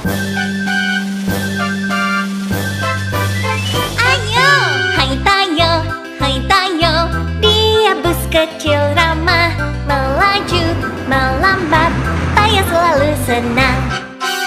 Ayo, hai tayo, dia bus kecil ramah. Melaju, melambat, Tayo selalu senang.